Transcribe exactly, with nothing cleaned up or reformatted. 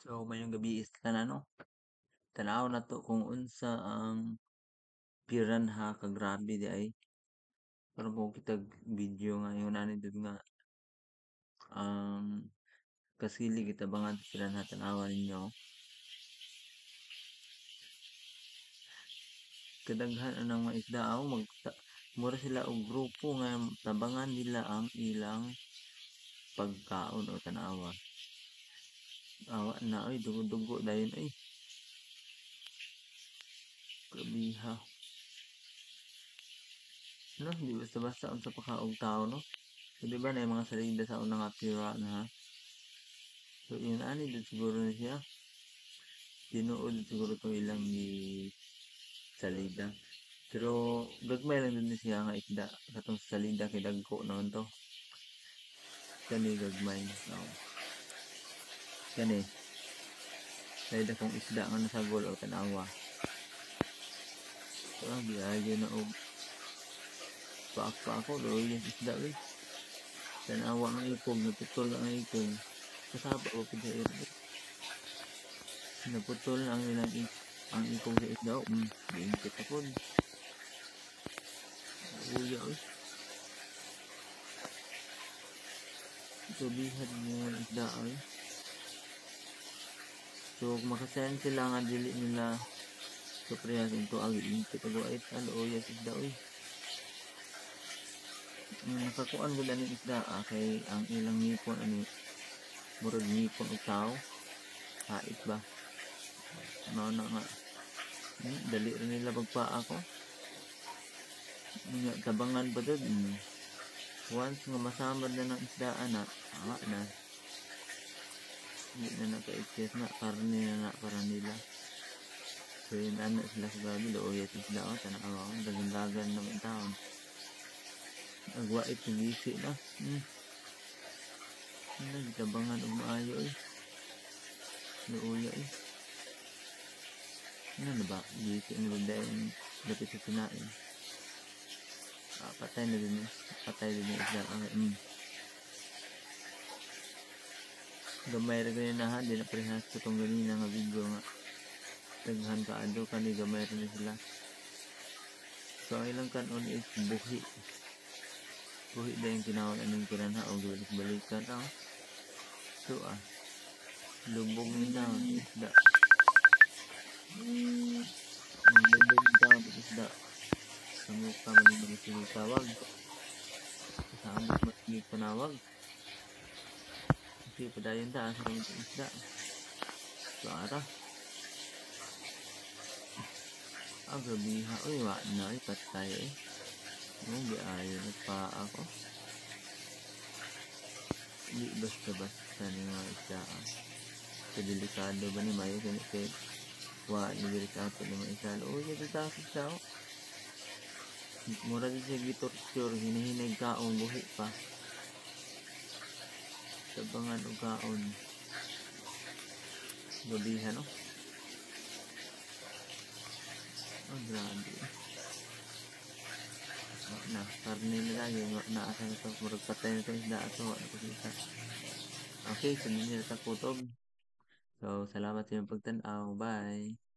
So mayong gabi is ano, tanaw na to kung unsa ang piranha ka grabe di ay. Karon ko kitag video nga yung nani dud nga ang kasili gitabangan sa piranha tanawan ninyo. Kadaghan anang mga isda aw mag mura sila og grupo nga tabangan nila ang ilang pagkaon o tanawa. Awa na ay dugo-dugo dayon ay. Grabiha. No, di basta-basta unsa pa ka og tao no. So, di ba na yung mga salida sa unang apira na ha? So, yun ani dun siguro na siya. Tinuod siguro itong ilang ni salida. Pero, gagmay lang din siya nga isda. Katong salida kay dagko naman to. Kani gagmay. No. Kani. Salida kong isda nga nasagol o tanawa. So, ah, biyayo na og paak pa ako. Loy yung isda eh. Tanawa ng ikog. Naputol ang ikog. Kasaba ko pinsa naputol ang ilang ik ang ikong sa isda. Hmm, giingkit ako. Uya eh. Sabihan mo ang isda eh. So, makasayan sila nga dili nila sa prehas ito ang giingkit ako ay talo uya sa isda eh. Nakakuan ko daning isda ah, kay ang ilang ngipon ani murag ngipon og tao. Hait ba? No na nga. Hmm, dali rin nila pagpaa ko. Nga tabangan pa dun. Hmm. Once nga masamad na ng isda na, ama na. Hindi na naka-excess na, karne na na para nila. So yun anak sila sa gabi, looy at isda o, tanawa ko, dagan-dagan naman taon. Agwait yung gisi na. Hmm. Ano, tabangan o maayo eh. Looy eh. Ano na ba? Gisi ang ludayin, lapit sa sinain. Ah, patay na din eh. Patay din yung isda. Okay. Mm. Gamay rin ganyan na ha. Di na parehas ko itong ganina nga video nga. Taghan ka ado. Kani gamay rin sila. So ang ilang kanon is buhi. Buhi na yung tinawag anong piranha o balik-balikan. Oh. So ah. Lubog nila ang isda. Ang lubog nila ang isda. Samukha man yung mga sinutawag. Samuk mas panawag. Kasi padayon ta sa mga isda. Para. Ah, gabiha. Uy, wak na. Uy, patay eh. Ang biayo. Nagpaa ako. Hindi basta-basta ni mga isda. Kadelikado ba ni Mayo? Kaya wak ni delikado ni mga isda. Uy, ito takot siya. Mura din siya gitorture. Hinahinag kaong buhi pa. Tabangan o kaon. Gabihan no? Oh, grabe. Na, karne nila yung naasa na ito. Murag patay na ito isda ato. Okay, sunod nila sa kutob. So, salamat sa inyong pagtanaw. Bye!